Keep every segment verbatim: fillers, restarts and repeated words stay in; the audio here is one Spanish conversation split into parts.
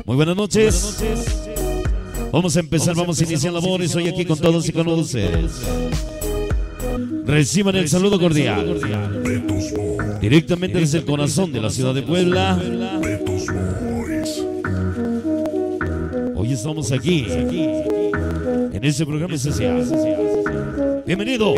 Muy buenas noches. Vamos a empezar, vamos a iniciar labores hoy aquí con todos y con ustedes. Reciban el saludo cordial directamente desde el corazón de la ciudad de Puebla. Hoy estamos aquí en este programa especial. Bienvenidos.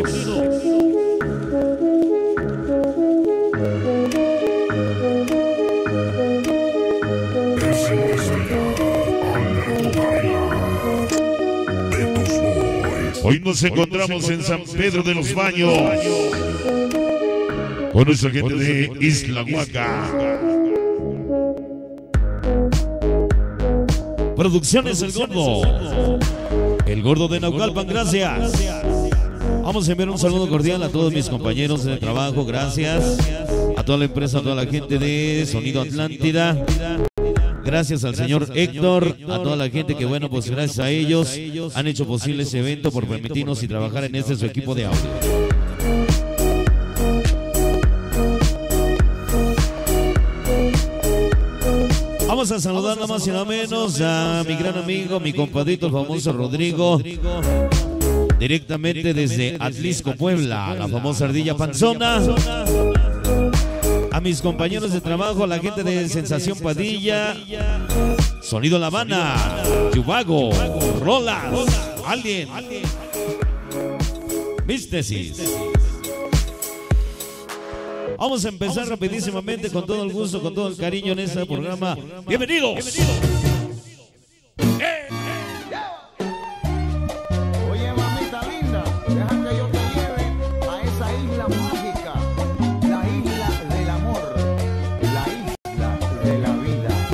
Hoy nos encontramos en San Pedro de los Baños con nuestra gente de Isla Huaca. Producciones El Gordo, El Gordo de Naucalpan, gracias. Vamos a enviar un saludo cordial a todos mis compañeros de trabajo, gracias. A toda la empresa, a toda la gente de Sonido Atlántida. Gracias al señor Héctor, a toda la gente que, bueno, pues gracias a ellos han hecho posible ese evento por permitirnos y trabajar en este su equipo de audio. Vamos a saludar nada más y nada menos a mi gran amigo, mi compadrito, el famoso Rodrigo, directamente desde Atlisco, Puebla, la famosa Ardilla Panzona. A mis compañeros de trabajo, a la gente de Sensación Padilla, Sonido La Habana, Yubago, Rolas, Alien, Místesis. Vamos a empezar rapidísimamente con todo el gusto, con todo el cariño en este programa. ¡Bienvenidos! ¡Eh! Oye, mamita linda, deja que yo te lleve a esa isla mágica, la isla del amor, la isla de la vida.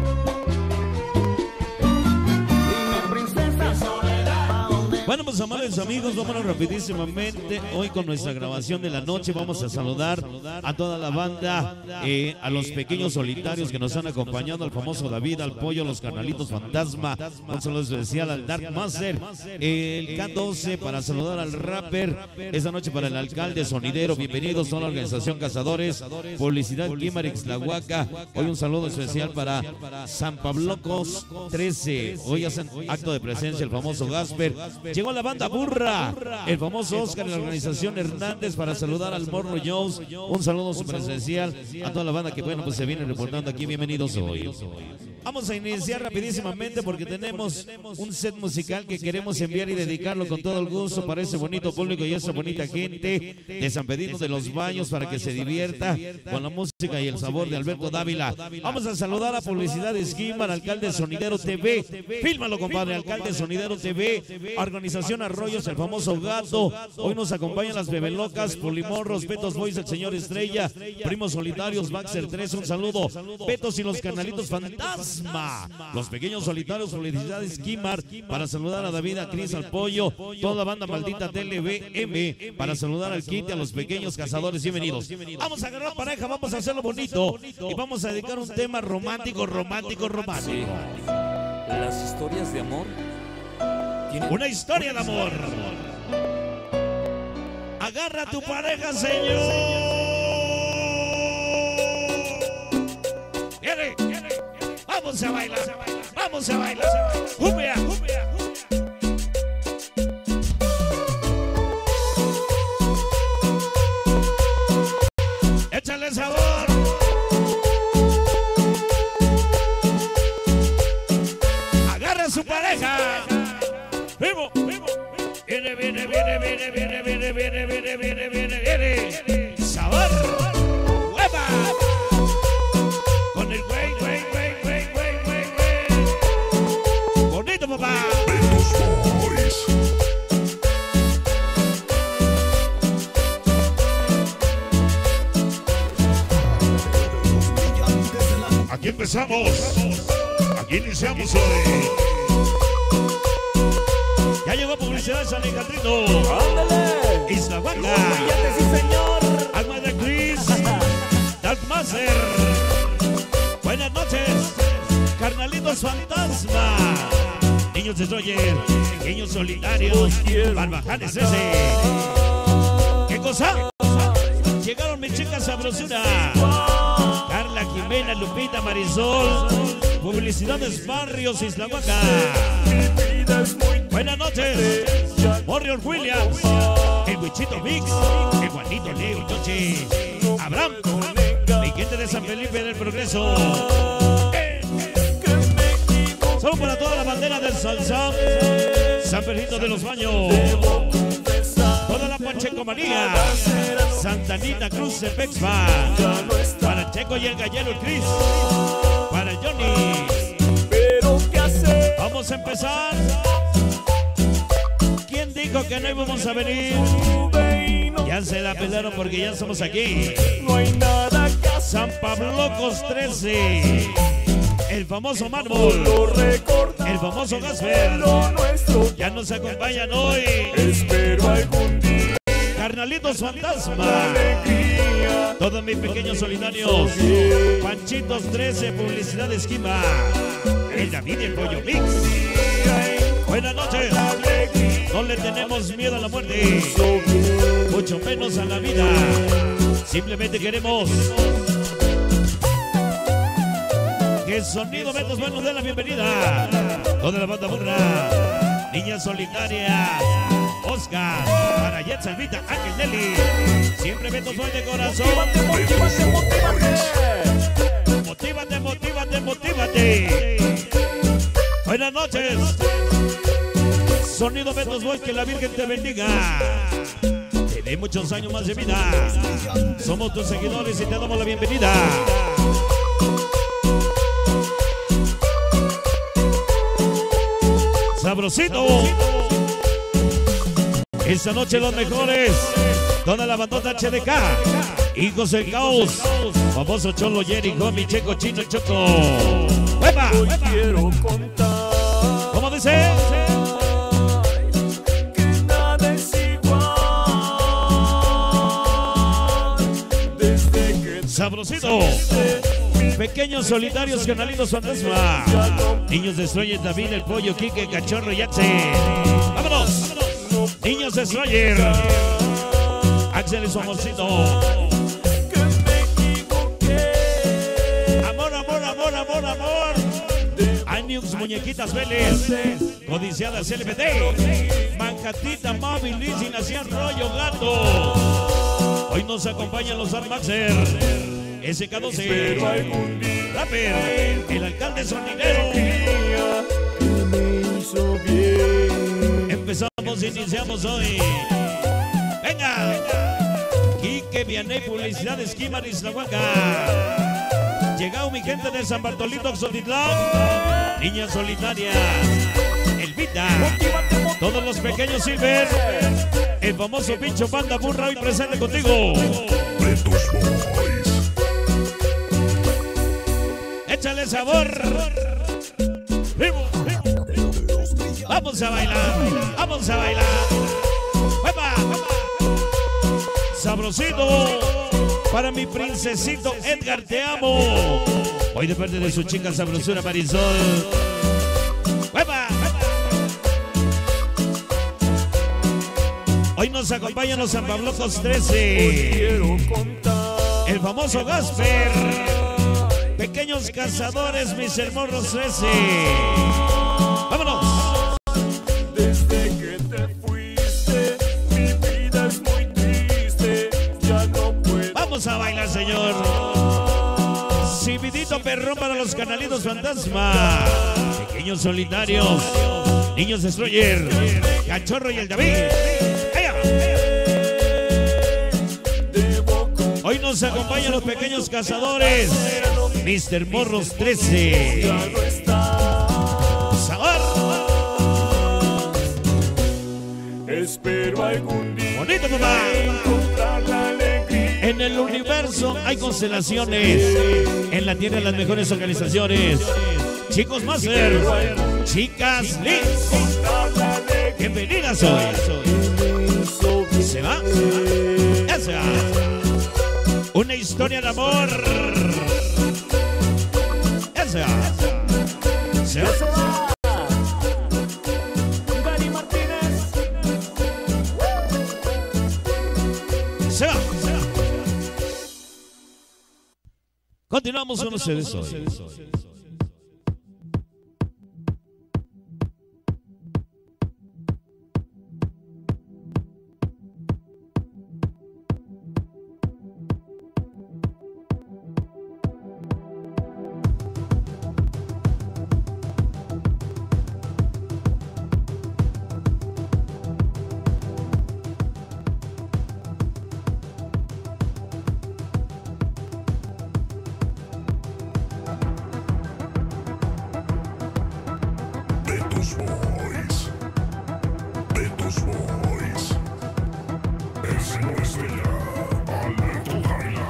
Dime, princesa Soledad, ¿a dónde? Bueno, pues amables amigos, vámonos rapidísimamente. Hoy con nuestra grabación de la noche vamos a saludar a toda la banda, eh, a los pequeños solitarios que nos han acompañado, al famoso David, al Pollo, los Carnalitos Fantasma, un saludo especial al Dark Master, el K doce para saludar al Rapper, esta noche para el alcalde sonidero, bienvenidos a la organización Cazadores, Publicidad Guimarix, La Huaca. Hoy un saludo especial para San Pablocos trece, hoy hacen acto de presencia el famoso Gasper. Llegó la banda Burra, el famoso Oscar en la organización Hernández para saludar al Morro Jones. Un saludo súper especial a toda la banda que, bueno, pues se viene reportando aquí. Bienvenidos hoy. Vamos a iniciar rapidísimamente porque tenemos un set musical que queremos enviar y dedicarlo con todo el gusto para ese bonito público y esa bonita gente de San Pedro de los Baños para que se divierta con la música y el sabor de Alberto Dávila. Vamos a saludar a Publicidad Esquimar, Alcalde Sonidero T V. Fílmalo, compadre, Alcalde Sonidero T V. Organización Arroyos, el famoso Gato. Hoy nos acompañan las Bebelocas, Polimorros, Betos Boys, el señor Estrella, Primos Solitarios, Baxter tres. Un saludo. Betos y los Carnalitos Fantasma. Los pequeños solitarios, Publicidad Esquimar para saludar a David, a Cris, al Pollo, toda la banda maldita T L V M para saludar al Kit, a los pequeños cazadores. Bienvenidos. Vamos a agarrar pareja, vamos a hacerlo bonito y vamos a dedicar un tema romántico, romántico, romántico. Las historias de amor tienen una historia de amor. Agarra a tu pareja, señor. Viene, viene. Vamos a bailar, vamos a bailar. Cumbia, cumbia. Échale sabor. Agarra a su pareja. Vivo, vivo. Viene, viene, viene, viene, viene, viene, viene, viene, viene, viene, viene. Sabor. Hueva. Con el güey, güey, güey, güey, güey, güey, güey. Bonito, papá. Aquí empezamos. Aquí iniciamos hoy. Ya llegó Publicidad San Alejandrino. ¡Ándale! Isla Huaca. ¡Brillante, sí, señor! Alma de Cris. Dark Master. Buenas noches. Carnalitos Fantasma. Niños Destroyer. Pequeños Solitarios. Barbajanes ese. ¿Qué cosa? Llegaron mis chicas sabrosura. Carla, Jimena, Lupita, Marisol. Publicidades Barrios Islahuaca. Buenas noches. Warrior Williams. El Wichito Mix. El Juanito Leo Yoche. Abraham. Mi gente de San Felipe del Progreso. Son para toda la bandera del Salsán. San Pedrito de los Baños. Toda la Pacheco María. Santa Anita Cruz de Pexpa. Para Checo y el Gallero Cris. Para Johnny. Vamos a empezar. ¿Quién dijo que no íbamos a venir? Ya se la pelaron porque ya estamos aquí. San Pablocos trece. El famoso mármol. El famoso Gasper. Ya nos acompañan hoy. Carnalitos Fantasma. Todos mis pequeños solidarios. Panchitos trece, Publicidad Esquima. El David y el Pollo Mix. Buenas noches. No le tenemos miedo a la muerte, mucho menos a la vida. Simplemente queremos que el Sonido Betos Bueno nos dé la bienvenida. Toda la banda burra, Niña Solitaria, Oscar, para Jet Salvita, Ángel Nelly. Siempre Betos Bueno de corazón. Motívate, Motívate, motívate, motívate, motívate. Buenas noches. Sonido Betos Boys, que la Virgen te bendiga. Te dé muchos años más de vida. Somos tus seguidores y te damos la bienvenida. Sabrosito. Esta noche los mejores. Toda la bandota H D K. Hijos del Caos. Famoso Cholo Jerry, Gomi, Checo, Chino, Choco. ¡Huepa! ¿Cómo dice? Sabrosito. Pequeños solitarios, canalitos fantasma. Niños Destroyer, David, el Pollo, Quique, Cachorro y Axel. ¡Vámonos! Niños Destroyer. Axel y su amorcito. Amor, amor, amor, amor, amor. Aniux, Muñequitas Vélez. Codiciadas L B D. Manjatita, Móvil, Liz y Nación Rollo Gato. Hoy nos acompañan los Armaxer, S K doce, Rapper, el alcalde sonidero. Empezamos, iniciamos hoy. Venga, Quique Vianey, Publicidad Esquima de Islahuaca. Llegado mi gente de San Bartolito, Xotitlán. Niñas Solitarias, Elvita, todos los pequeños Silver. El famoso Pincho Banda Burra hoy presente contigo. Échale sabor. Vamos a bailar, vamos a bailar. ¡Epa! Sabrosito. Para mi princesito Edgar, te amo. Hoy de parte de su chica sabrosura Marisol. ¡Epa! Hoy nos acompañan los San Pablocos trece. El famoso Gasper. Pequeños cazadores, mis hermosos trece. ¡Vámonos! Desde que te fuiste, mi vida es muy triste. Ya no puedo. Vamos a bailar, señor. Cividito perrón para los canalitos fantasma. Pequeños solitarios. Niños Destroyer. Cachorro y el David. Hoy nos acompañan los pequeños cazadores. mister Morros trece. Sabor. Espero algún día Bonito, papá. encontrar la alegría. En el universo hay constelaciones. En la tierra las mejores organizaciones. Chicos Master. Chicas Liz. Bienvenidas hoy. ¿Se va? Ya se va. Una historia de amor. Ya se va. Se va. Dani Martínez. Se va. Se va. Continuamos con ustedes hoy. Betos Boys. Betos Boys. El señor Estrella, Alberto Dávila.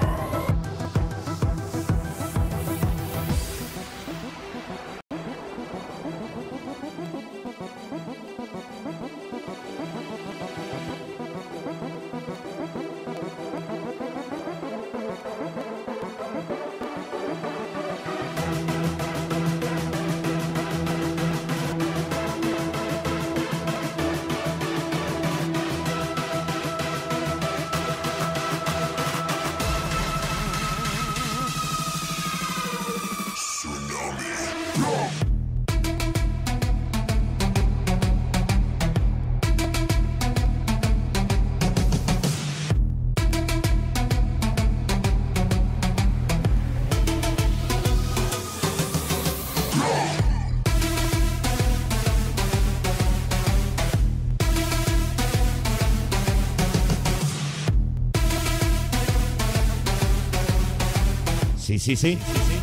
Sí, sí, sí.